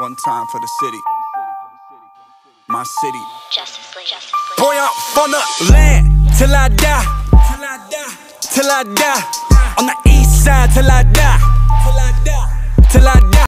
One time for the city. My city. Justice League. Boy, I'm from the land till I die. Till I die. On the east side till I die. Till I die.